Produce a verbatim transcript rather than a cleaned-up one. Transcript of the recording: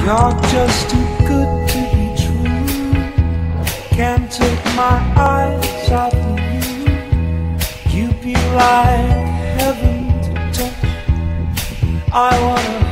You're just too good to be true. Can't take my eyes off of you. You'd be like heaven to touch. I wanna